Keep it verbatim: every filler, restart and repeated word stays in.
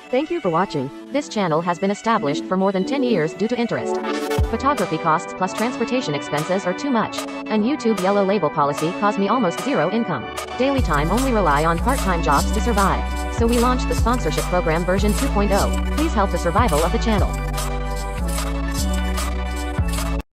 Thank you for watching. This channel has been established for more than ten years due to interest. Photography costs plus transportation expenses are too much. And YouTube yellow label policy caused me almost zero income. Daily time only rely on part-time jobs to survive. So we launched the sponsorship program version two point oh. Please help the survival of the channel.